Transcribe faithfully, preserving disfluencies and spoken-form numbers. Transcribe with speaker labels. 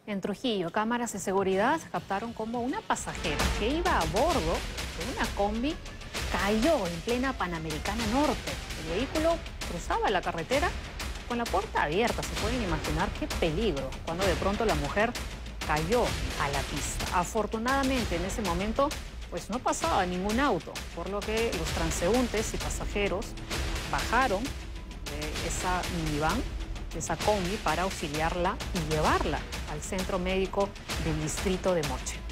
Speaker 1: En Trujillo, cámaras de seguridad captaron cómo una pasajera que iba a bordo de una combi cayó en plena Panamericana Norte. El vehículo cruzaba la carretera con la puerta abierta. Se pueden imaginar qué peligro cuando de pronto la mujer cayó a la pista. Afortunadamente en ese momento pues no pasaba ningún auto, por lo que los transeúntes y pasajeros bajaron de esa minivan, de esa combi, para auxiliarla y llevarla al centro médico del distrito de Moche.